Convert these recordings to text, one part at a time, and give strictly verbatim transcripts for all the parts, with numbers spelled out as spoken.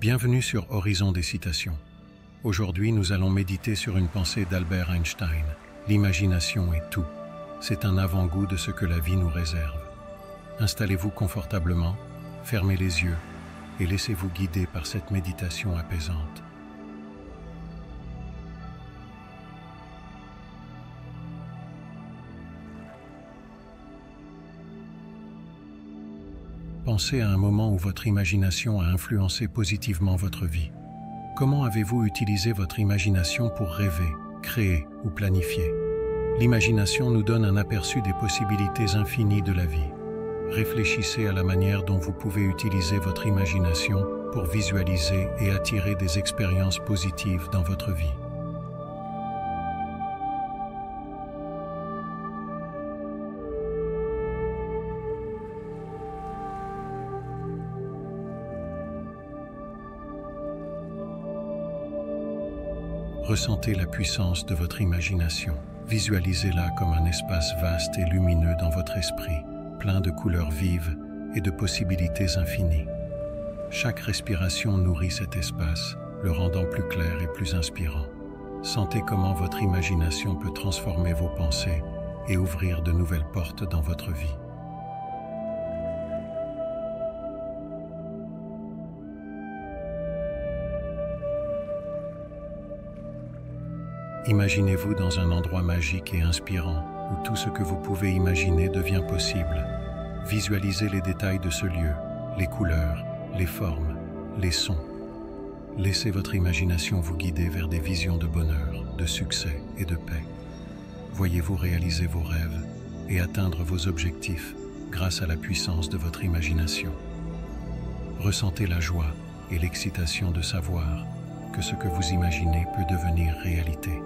Bienvenue sur Horizon des citations. Aujourd'hui, nous allons méditer sur une pensée d'Albert Einstein. L'imagination est tout. C'est un avant-goût de ce que la vie nous réserve. Installez-vous confortablement, fermez les yeux et laissez-vous guider par cette méditation apaisante. Pensez à un moment où votre imagination a influencé positivement votre vie. Comment avez-vous utilisé votre imagination pour rêver, créer ou planifier? L'imagination nous donne un aperçu des possibilités infinies de la vie. Réfléchissez à la manière dont vous pouvez utiliser votre imagination pour visualiser et attirer des expériences positives dans votre vie. Ressentez la puissance de votre imagination. Visualisez-la comme un espace vaste et lumineux dans votre esprit, plein de couleurs vives et de possibilités infinies. Chaque respiration nourrit cet espace, le rendant plus clair et plus inspirant. Sentez comment votre imagination peut transformer vos pensées et ouvrir de nouvelles portes dans votre vie. Imaginez-vous dans un endroit magique et inspirant, où tout ce que vous pouvez imaginer devient possible. Visualisez les détails de ce lieu, les couleurs, les formes, les sons. Laissez votre imagination vous guider vers des visions de bonheur, de succès et de paix. Voyez-vous réaliser vos rêves et atteindre vos objectifs grâce à la puissance de votre imagination. Ressentez la joie et l'excitation de savoir que ce que vous imaginez peut devenir réalité.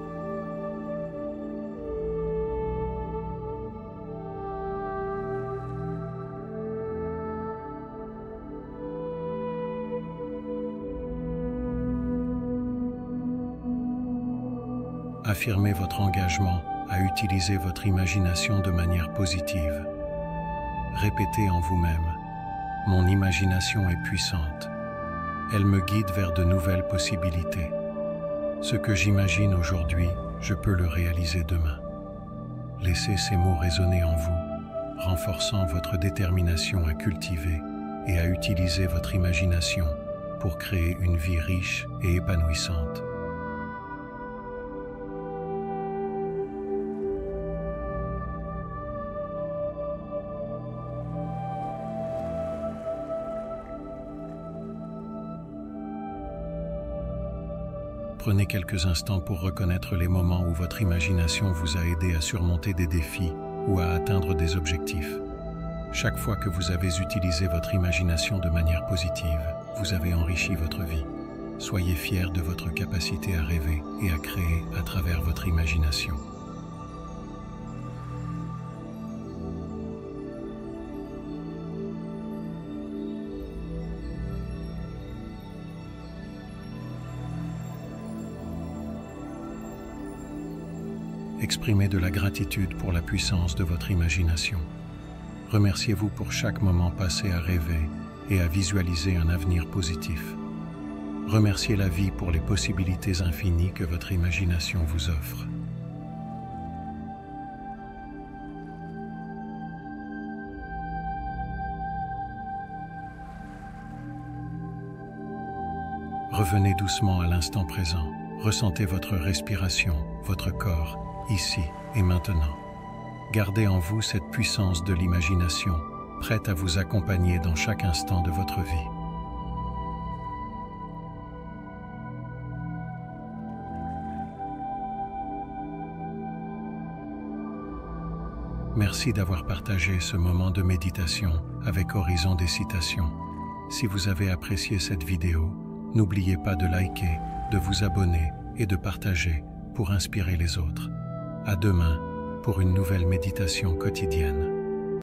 Affirmez votre engagement à utiliser votre imagination de manière positive. Répétez en vous-même « Mon imagination est puissante. Elle me guide vers de nouvelles possibilités. Ce que j'imagine aujourd'hui, je peux le réaliser demain. » Laissez ces mots résonner en vous, renforçant votre détermination à cultiver et à utiliser votre imagination pour créer une vie riche et épanouissante. Prenez quelques instants pour reconnaître les moments où votre imagination vous a aidé à surmonter des défis ou à atteindre des objectifs. Chaque fois que vous avez utilisé votre imagination de manière positive, vous avez enrichi votre vie. Soyez fiers de votre capacité à rêver et à créer à travers votre imagination. Exprimez de la gratitude pour la puissance de votre imagination. Remerciez-vous pour chaque moment passé à rêver et à visualiser un avenir positif. Remerciez la vie pour les possibilités infinies que votre imagination vous offre. Revenez doucement à l'instant présent. Ressentez votre respiration, votre corps, ici et maintenant. Gardez en vous cette puissance de l'imagination, prête à vous accompagner dans chaque instant de votre vie. Merci d'avoir partagé ce moment de méditation avec Horizon des citations. Si vous avez apprécié cette vidéo, n'oubliez pas de liker, de vous abonner et de partager pour inspirer les autres. À demain pour une nouvelle méditation quotidienne.